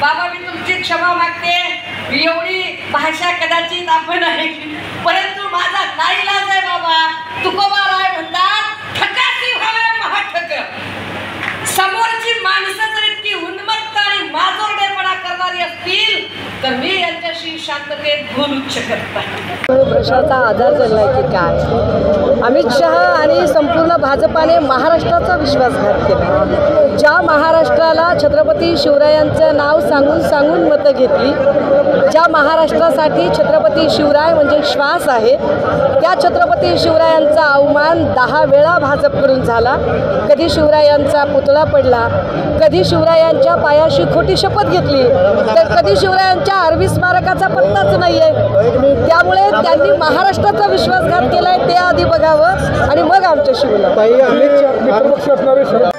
बाबा मी तुमची क्षमा मागते, एवढी भाषा कदाचित आपण ऐकली, परंतु माझा नाईलाज आहे बाबा. तुकोबाराय म्हणतात ठकासी व्हावे महाठक. समोरची माणसं जर इतकी उन्मत्त आणि माजोरडेपणा करणारी असतील तर मी यांच्याशी शांततेत बोलूच शकत नाही. प्रश्नाचा आधार झालाय की काय, अमित शहा आणि संपूर्ण भाजपाने महाराष्ट्राचा विश्वासघात केला. ज्या महाराष्ट्राला छत्रपती शिवरायांचं नाव सांगून सांगून मतं घेतली, ज्या महाराष्ट्रासाठी छत्रपती शिवराय म्हणजे श्वास आहे, त्या छत्रपती शिवरायांचा अवमान 10 वेळा भाजपकडून झाला. कधी शिवरायांचा पुतळा पडला, कधी शिवरायांच्या पायाशी खोटी शपथ घेतली, तर कधी शिवरायांच्या आरवी स्मारकाचा पत्ताच नाही आहे. त्यामुळे त्यांनी महाराष्ट्राचा विश्वासघात केलाय, ते आधी बघावं आणि मग आमच्याशी बोलावं.